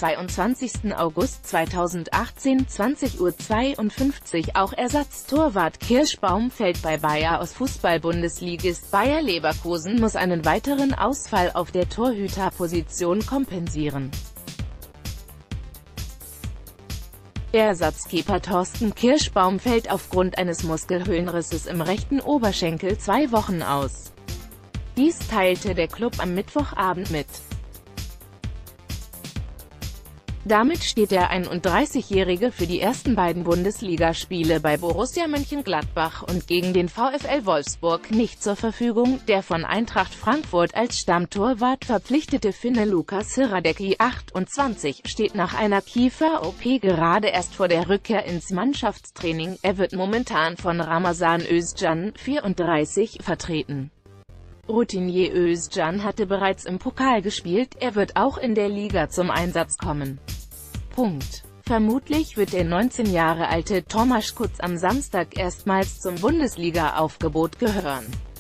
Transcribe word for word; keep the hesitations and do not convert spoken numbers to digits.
zweiundzwanzigsten August zweitausendachtzehn, zwanzig Uhr zweiundfünfzig. Auch Ersatztorwart Kirschbaum fällt bei Bayer aus. Fußball-Bundesligist Bayer Leverkusen muss einen weiteren Ausfall auf der Torhüterposition kompensieren. Ersatzkeeper Thorsten Kirschbaum fällt aufgrund eines Muskelhöhlenrisses im rechten Oberschenkel zwei Wochen aus. Dies teilte der Klub am Mittwochabend mit. Damit steht der einunddreißigjährige für die ersten beiden Bundesligaspiele bei Borussia Mönchengladbach und gegen den VfL Wolfsburg nicht zur Verfügung. Der von Eintracht Frankfurt als Stammtorwart verpflichtete Finne Lukas Hradecki, achtundzwanzig, steht nach einer Kiefer-O P gerade erst vor der Rückkehr ins Mannschaftstraining. Er wird momentan von Ramazan Özcan, vierunddreißig, vertreten. Routinier Özcan hatte bereits im Pokal gespielt, er wird auch in der Liga zum Einsatz kommen. Punkt. Vermutlich wird der neunzehn Jahre alte Tomasz Kutz am Samstag erstmals zum Bundesliga-Aufgebot gehören.